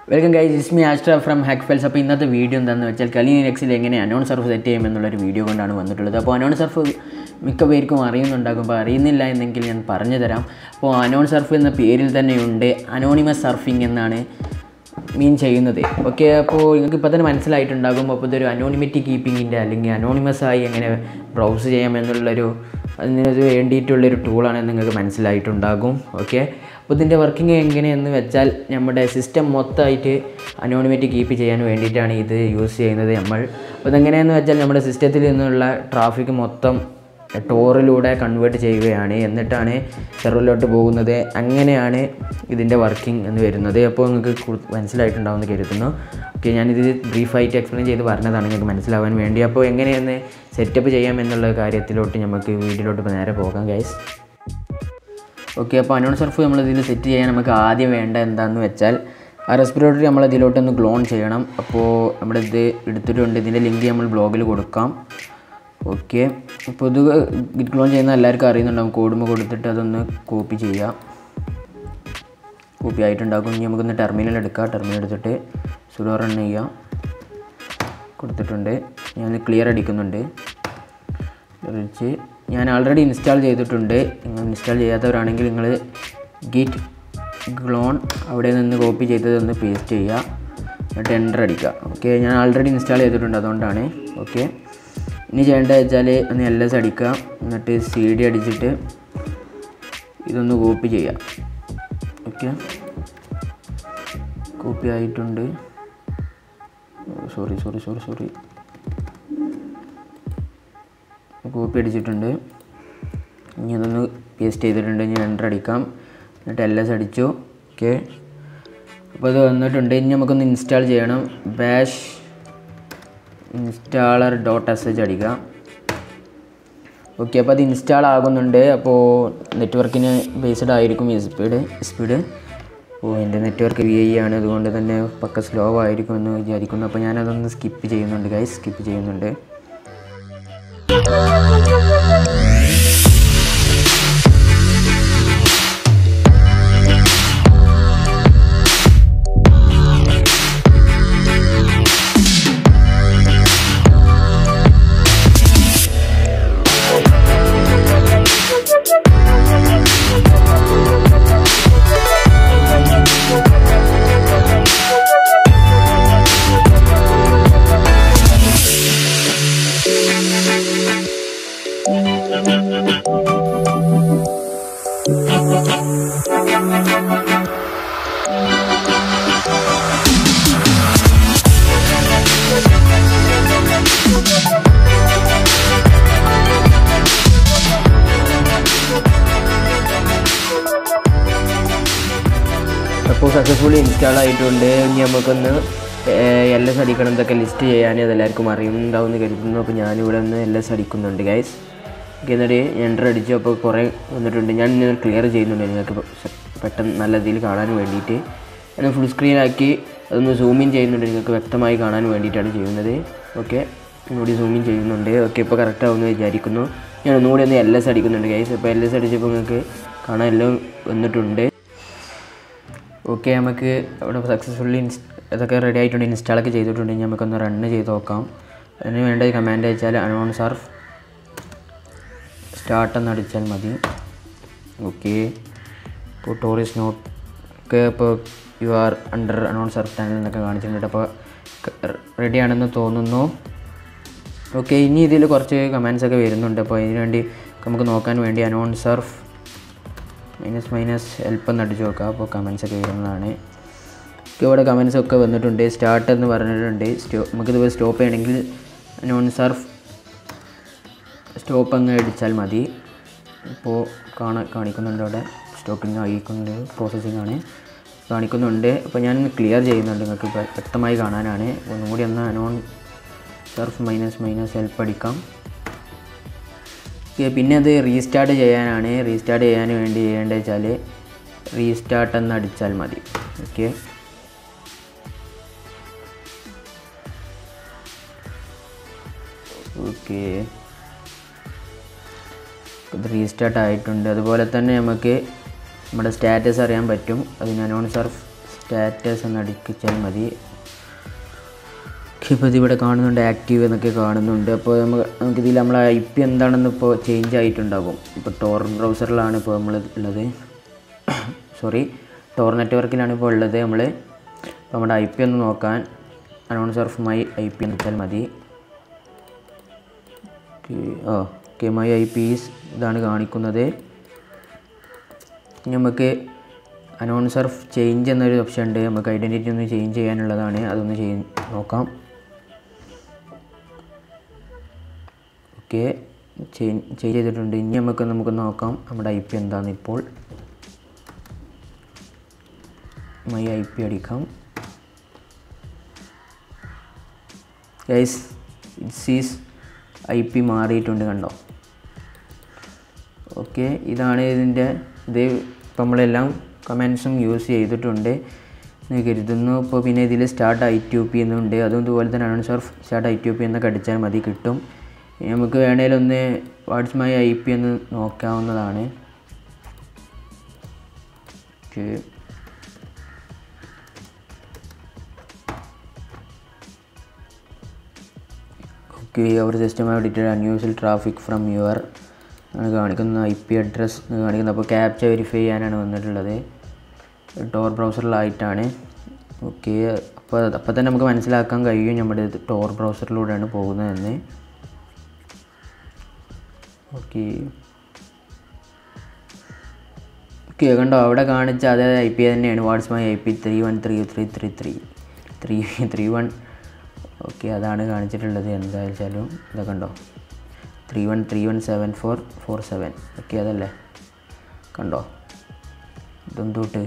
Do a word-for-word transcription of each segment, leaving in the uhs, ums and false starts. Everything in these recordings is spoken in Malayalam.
Welcome guys, it's me Astra from Hackfels. അപ്പോൾ ഇന്നത്തെ വീഡിയോ എന്താണെന്ന് വെച്ചാൽ കലിനി നെക്സിൽ എങ്ങനെ അനോൺ സർഫ് സെറ്റ് ചെയ്യുമെന്നുള്ളൊരു വീഡിയോ കൊണ്ടാണ് വന്നിട്ടുള്ളത്. അപ്പോൾ അനോൺ സർഫ് മിക്ക പേർക്കും അറിയുന്നുണ്ടാകും, അപ്പോൾ അറിയുന്നില്ല എന്നെങ്കിൽ ഞാൻ പറഞ്ഞു തരാം. അപ്പോൾ അനോൺ സർഫ് എന്ന പേരിൽ തന്നെയുണ്ട് അനോണിമസ് സർഫിംഗ് എന്നാണ് മീൻ ചെയ്യുന്നത്. ഓക്കെ, അപ്പോൾ നിങ്ങൾക്ക് ഇപ്പോൾ തന്നെ മനസ്സിലായിട്ടുണ്ടാകും. അപ്പോൾ ഇതൊരു അനോണിമിറ്റി കീപ്പിങ്ങിൻ്റെ അല്ലെങ്കിൽ അനോണിമസ് ആയി എങ്ങനെ ബ്രൗസ് ചെയ്യാമെന്നുള്ളൊരു അതിന് വേണ്ടിയിട്ടുള്ളൊരു ടൂളാണെന്ന് നിങ്ങൾക്ക് മനസ്സിലായിട്ടുണ്ടാകും. ഓക്കെ, അപ്പോൾ ഇതിൻ്റെ വർക്കിംഗ് എങ്ങനെയെന്ന് വെച്ചാൽ നമ്മുടെ സിസ്റ്റം മൊത്തമായിട്ട് അനോണിമിറ്റി കീപ്പ് ചെയ്യാൻ വേണ്ടിയിട്ടാണ് ഇത് യൂസ് ചെയ്യുന്നത് നമ്മൾ. അപ്പോൾ ഇതെങ്ങനെയെന്ന് വെച്ചാൽ നമ്മുടെ സിസ്റ്റത്തിൽ നിന്നുള്ള ട്രാഫിക് മൊത്തം ടോറിലൂടെ കൺവേർട്ട് ചെയ്യുകയാണ്, എന്നിട്ടാണ് സെർവറിലോട്ട് പോകുന്നത്. അങ്ങനെയാണ് ഇതിൻ്റെ വർക്കിംഗ് എന്ന് വരുന്നത്. അപ്പോൾ നിങ്ങൾക്ക് മനസ്സിലായിട്ടുണ്ടാവുമെന്ന് കരുതുന്നു. ഓക്കെ, ഞാനിത് ബ്രീഫായിട്ട് എക്സ്പ്ലെയിൻ ചെയ്ത് പറഞ്ഞതാണ് നിങ്ങൾക്ക് മനസ്സിലാവാൻ വേണ്ടി. അപ്പോൾ എങ്ങനെയെന്ന് സെറ്റപ്പ് ചെയ്യാം എന്നുള്ള കാര്യത്തിലോട്ട് നമുക്ക് വീഡിയോയിലോട്ട് ഇപ്പോൾ നേരെ പോകാം ഗൈസ്. ഓക്കെ, അപ്പോൾ അനോൺ സർഫ് നമ്മളിതിൽ സെറ്റ് ചെയ്യാൻ നമുക്ക് ആദ്യം വേണ്ട എന്താണെന്ന് വെച്ചാൽ ആ റെസ്പിറേറ്ററി നമ്മൾ ഇതിലോട്ടൊന്ന് ക്ലോൺ ചെയ്യണം. അപ്പോൾ നമ്മളിത് എടുത്തിട്ടുണ്ട്, ഇതിൻ്റെ ലിങ്ക് നമ്മൾ ബ്ലോഗിൽ കൊടുക്കാം. ഓക്കെ, അപ്പോൾ ഇത് ഗിറ്റ് ക്ലോൺ ചെയ്യുന്ന എല്ലാവർക്കും അറിയുന്നുണ്ടാകും. കോഡുമ കൊടുത്തിട്ട് അതൊന്ന് കോപ്പി ചെയ്യുക. കോപ്പി ആയിട്ടുണ്ടാകും. ഇനി നമുക്കൊന്ന് ടെർമിനൽ എടുക്കുക. ടെർമിനൽ എടുത്തിട്ട് സുഡോ റൺ ചെയ്യുക. കൊടുത്തിട്ടുണ്ട്. ഞാൻ ക്ലിയർ അടിക്കുന്നുണ്ട്. വെച്ച് ഞാൻ ആൾറെഡി ഇൻസ്റ്റാൾ ചെയ്തിട്ടുണ്ട്. നിങ്ങൾ ഇൻസ്റ്റാൾ ചെയ്യാത്തവരാണെങ്കിൽ നിങ്ങൾ ഗിറ്റ് ക്ലോൺ അവിടെ നിന്ന് കോപ്പി ചെയ്തതൊന്ന് പേസ്റ്റ് ചെയ്യുക, എന്നിട്ട് എൻ്റർ അടിക്കുക. ഓക്കെ, ഞാൻ ആൾറെഡി ഇൻസ്റ്റാൾ ചെയ്തിട്ടുണ്ട്, അതുകൊണ്ടാണ്. ഓക്കെ, ഇനി ചെയ്യേണ്ടത് വെച്ചാൽ ഒന്ന് എൽ എസ് അടിക്കുക, എന്നിട്ട് സി ഡി അടിച്ചിട്ട് ഇതൊന്ന് കോപ്പി ചെയ്യുക. ഓക്കെ, കോപ്പി ആയിട്ടുണ്ട്. Sorry sorry sorry sorry copy അടിച്ചിട്ടുണ്ട്. ഇനി അതൊന്ന് പേസ്റ്റ് ചെയ്തിട്ടുണ്ട്. ഇനി എൻ്റർ അടിക്കാം, എന്നിട്ട് എൽ എസ് അടിച്ചു. ഓക്കെ, അപ്പോൾ അത് വന്നിട്ടുണ്ട്. ഇനി നമുക്കൊന്ന് ഇൻസ്റ്റാൾ ചെയ്യണം. Bash installer dot S H അടിക്കുക. ഓക്കെ, അപ്പോൾ അത് ഇൻസ്റ്റാൾ ആകുന്നുണ്ട്. അപ്പോൾ നെറ്റ്വർക്കിന് ബേസ്ഡ് ആയിരിക്കും ഈ സ്പീഡ് സ്പീഡ് അപ്പോൾ എൻ്റെ നെറ്റ്വർക്ക് വി ഐ ആണ്, അതുകൊണ്ട് തന്നെ പക്ക സ്ലോ ആയിരിക്കും എന്ന് വിചാരിക്കുന്നു. അപ്പോൾ ഞാനതൊന്ന് സ്കിപ്പ് ചെയ്യുന്നുണ്ട് ഗൈസ്, സ്കിപ്പ് ചെയ്യുന്നുണ്ട്. അപ്പോൾ സക്സസ്ഫുള്ളി ഇൻസ്റ്റാൾ ആയിട്ടുണ്ട്. ഇനി നമുക്കൊന്ന് എൽ എസ് അടിക്കണം. എന്തൊക്കെ ലിസ്റ്റ് ചെയ്യാൻ അതെല്ലാവർക്കും അറിയുന്നുണ്ടാവും എന്ന് കരുതുന്നു. അപ്പോൾ ഞാനിവിടെ ഒന്ന് എൽ എസ് അടിക്കുന്നുണ്ട് ഗൈസ്. ഓക്കെ, എന്നിട്ട് എൻ്റർ അടിച്ചു. അപ്പോൾ കുറേ വന്നിട്ടുണ്ട്. ഞാൻ ക്ലിയർ ചെയ്യുന്നുണ്ട് നിങ്ങൾക്ക് പെട്ടെന്ന് നല്ല രീതിയിൽ കാണാൻ വേണ്ടിയിട്ട്. ഞാൻ ഫുൾ സ്ക്രീനാക്കി അതൊന്ന് സൂമിൻ ചെയ്യുന്നുണ്ട്, നിങ്ങൾക്ക് വ്യക്തമായി കാണാൻ വേണ്ടിയിട്ടാണ് ചെയ്യുന്നത്. ഓക്കെ, ഒന്നുകൂടി സൂമിൻ ചെയ്യുന്നുണ്ട്. ഓക്കെ, ഇപ്പോൾ കറക്റ്റ് ആവുമെന്ന് വിചാരിക്കുന്നു. ഞാൻ ഒന്നുകൂടി ഒന്ന് എൽ എസ് അടിക്കുന്നുണ്ട് ഗൈസ്. അപ്പോൾ എൽ എസ് അടിച്ചപ്പോൾ നിങ്ങൾക്ക് കാണാൻ എല്ലാം വന്നിട്ടുണ്ട്. ഓക്കെ, നമുക്ക് അവിടെ സക്സസ്ഫുള്ളി ഇൻസ് ഇതൊക്കെ റെഡി ആയിട്ടുണ്ട്, ഇൻസ്റ്റാളൊക്കെ ചെയ്തിട്ടുണ്ടെങ്കിൽ നമുക്കൊന്ന് റണ്ണ് ചെയ്ത് നോക്കാം. അതിന് വേണ്ട കമാൻഡ് അയച്ചാൽ അനോൺ സർഫ് സ്റ്റാർട്ട് എന്ന് അടിച്ചാൽ മതി. ഓക്കെ, ഇപ്പോൾ ടൂറിസ്റ്റ് നോട്ട് ഒക്കെ ഇപ്പോൾ you are under AnonSurf channel എന്നൊക്കെ കാണിച്ചിട്ടുണ്ട്. അപ്പോൾ റെഡിയാണെന്ന് തോന്നുന്നു. ഓക്കെ, ഇനി ഇതിൽ കുറച്ച് കമാൻഡ്സൊക്കെ വരുന്നുണ്ട്. അപ്പോൾ ഇതിന് വേണ്ടി നമുക്ക് നോക്കാൻ വേണ്ടി AnonSurf minus minus help എന്ന് അടിച്ച് നോക്കാം. അപ്പോൾ കമൻസൊക്കെ വരുന്നതാണ്. ഇവിടെ കമൻസൊക്കെ വന്നിട്ടുണ്ട്. സ്റ്റാർട്ട് എന്ന് പറഞ്ഞിട്ടുണ്ട്. സ്റ്റോ നമുക്കിത് സ്റ്റോപ്പ് ചെയ്യണമെങ്കിൽ അനോൺ സർഫ് സ്റ്റോപ്പ് അങ്ങ് അടിച്ചാൽ മതി. ഇപ്പോൾ കാണാൻ കാണിക്കുന്നുണ്ട്, അവിടെ സ്റ്റോപ്പിങ് ആയിക്കൊണ്ട് പ്രോസസ്സിംഗ് ആണ് കാണിക്കുന്നുണ്ട്. അപ്പോൾ ഞാൻ ക്ലിയർ ചെയ്യുന്നുണ്ട്, നിങ്ങൾക്ക് വ്യക്തമായി കാണാനാണ്. ഒന്നും കൂടി ഒന്ന് AnonSurf minus minus help അടിക്കാം. പിന്നെ അത് റീസ്റ്റാർട്ട് ചെയ്യാനാണ്. റീസ്റ്റാർട്ട് ചെയ്യാൻ വേണ്ടി ചെയ്യേണ്ടത് വെച്ചാൽ റീസ്റ്റാർട്ട് എന്ന് അടിച്ചാൽ മതി. ഓക്കെ, ഓക്കെ ഇത് റീസ്റ്റാർട്ട് ആയിട്ടുണ്ട്. അതുപോലെ തന്നെ നമുക്ക് നമ്മുടെ സ്റ്റാറ്റസ് അറിയാൻ പറ്റും. അതിന് അനോൺ സർഫ് സ്റ്റാറ്റസ് എന്ന് അടിച്ചാൽ മതി. ഇപ്പോൾ ഇതിവിടെ കാണുന്നുണ്ട് ആക്റ്റീവ് എന്നൊക്കെ കാണുന്നുണ്ട്. അപ്പോൾ നമുക്ക് നമുക്കിതിൽ നമ്മളെ ഐ പി എന്താണെന്ന് ഇപ്പോൾ ചേഞ്ച് ആയിട്ടുണ്ടാകും. ഇപ്പോൾ ടോർ ബ്രൗസറിലാണ് ഇപ്പോൾ നമ്മൾ ഉള്ളത്, സോറി ടോർ നെറ്റ്വർക്കിലാണ് ഇപ്പോൾ ഉള്ളത് നമ്മൾ. അപ്പോൾ നമ്മുടെ ഐ പി ഒന്ന് നോക്കാൻ AnonSurf off my I P എന്ന് വെച്ചാൽ മതി. Oh okay, my I P is ഇതാണ് കാണിക്കുന്നത്. നമുക്ക് അനൗൺസർ ഓഫ് ചേഞ്ച് എന്നൊരു ഓപ്ഷൻ ഉണ്ട്. നമുക്ക് ഐഡൻറ്റിറ്റി ഒന്ന് ചേഞ്ച് ചെയ്യാനുള്ളതാണ്, അതൊന്ന് ചെയ് നോക്കാം. ഓക്കെ, ചേഞ്ച് ചെയ്തിട്ടുണ്ട്. ഇനി നമുക്ക് നമുക്ക് നോക്കാം നമ്മുടെ ഐ പി എന്താണെന്ന്. ഇപ്പോൾ മൈ ഐ പി അടിക്കാം. Guys it's is I P മാറിയിട്ടുണ്ട്, കണ്ടോ? ഓക്കെ, ഇതാണ് ഇതിൻ്റെ ഇത്. ഇപ്പം നമ്മളെല്ലാം കമൻസും യൂസ് ചെയ്തിട്ടുണ്ട് എന്ന് കരുതുന്നു. ഇപ്പോൾ പിന്നെ ഇതിൽ സ്റ്റാർട്ട് ഐ ടു പി എന്നുണ്ട്, അതും ഇതുപോലെ തന്നെ AnonSurf start I two P എന്നൊക്കെ അടിച്ചാൽ മതി, കിട്ടും. നമുക്ക് വേണേലൊന്ന് വാട്ട്സ് മൈ ഐ പി എന്ന് നോക്കാവുന്നതാണ്. Okay, okay our system have detected unusual traffic from your ആണ് കാണിക്കുന്ന ഐ പി അഡ്രസ് കാണിക്കുന്നത്. അപ്പോൾ ക്യാപ്ച വെരിഫൈ ചെയ്യാനാണ് വന്നിട്ടുള്ളത്, ടോർ ബ്രൗസറിലായിട്ടാണ്. ഓക്കെ, അപ്പോൾ അപ്പോൾ തന്നെ നമുക്ക് മനസ്സിലാക്കാൻ കഴിയും നമ്മുടെ ടോർ ബ്രൗസറിലൂടെയാണ് പോകുന്നതെന്ന്. ഓക്കെ ഓക്കെ കണ്ടോ, അവിടെ കാണിച്ച അതേ ഐ പി തന്നെയാണ്. What's my I P three one three three three three three three one okay, അതാണ് കാണിച്ചിട്ടുള്ളത്. എന്തായാലും ഇതൊക്കെ കണ്ടോ, three one three one seven four four seven okay, അതല്ലേ കണ്ടോ ഇതെന്തോട്ട്.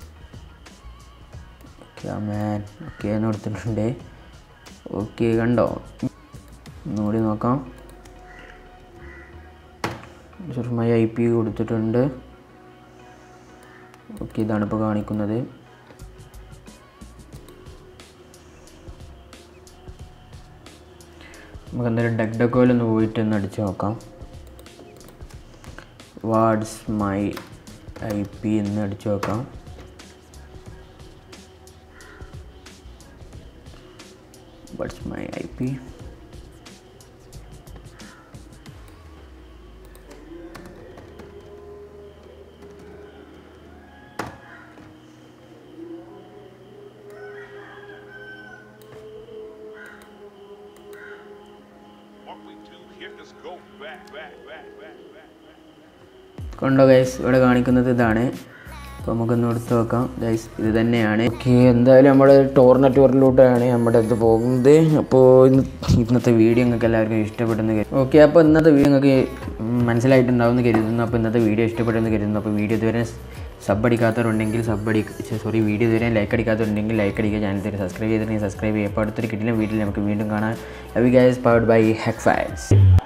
ഓക്കെ മാൻ ഓക്കെ എന്ന് കൊടുത്തിട്ടുണ്ട്. ഓക്കെ കണ്ടോ, ഒന്നുകൂടി നോക്കാം. മൈ ഐ പി കൊടുത്തിട്ടുണ്ട്. ഓക്കെ, ഇതാണ് ഇപ്പോൾ കാണിക്കുന്നത്. നമുക്ക് എന്തായാലും ഡെക് ഡെക്കോയിലൊന്ന് പോയിട്ട് ഒന്ന് അടിച്ച് നോക്കാം. വാട്ട്സ് മൈ ഐ പി എന്ന് അടിച്ച് നോക്കാം. വാട്ട്സ് മൈ ഐ പി കണ്ടോ ഗൈസ്, ഇവിടെ കാണിക്കുന്നത് ഇതാണ്. അപ്പോൾ നമുക്കൊന്ന് എടുത്ത് നോക്കാം ഗൈസ്, ഇത് തന്നെയാണ്. ഓക്കെ, എന്തായാലും നമ്മുടെ ടോർ നെറ്റ്വർക്കിലൂടെയാണ് നമ്മുടെ ഇത് പോകുന്നത്. അപ്പോൾ ഇന്ന് ഇന്നത്തെ വീഡിയോ നിങ്ങൾക്ക് എല്ലാവർക്കും ഇഷ്ടപ്പെടുന്നു. ഓക്കെ, അപ്പോൾ ഇന്നത്തെ വീഡിയോ നിങ്ങൾക്ക് മനസ്സിലായിട്ടുണ്ടാവുമെന്ന് കരുതുന്നു. അപ്പോൾ ഇന്നത്തെ വീഡിയോ ഇഷ്ടപ്പെടുമെന്ന് കരുതുന്നു. അപ്പോൾ വീഡിയോ ഇതുവരെ സബ് അടിക്കാത്തവരുണ്ടെങ്കിൽ സബ് അടി സോറി വീഡിയോ ഇതുവരെ ലൈക്ക് അടിക്കാത്തവരുണ്ടെങ്കിൽ ലൈക്ക് അടിക്കുക. ചാനൽ ഇതുവരെ സബ്സ്ക്രൈബ് ചെയ്തിട്ടുണ്ടെങ്കിൽ സബ്സ്ക്രൈബ് ചെയ്യുക. അപ്പോൾ അടുത്തൊരു കിട്ടില്ല വീട്ടിൽ നമുക്ക് വീണ്ടും കാണാം. Love you guys, powered by ഹെക്ഫാക്സ്.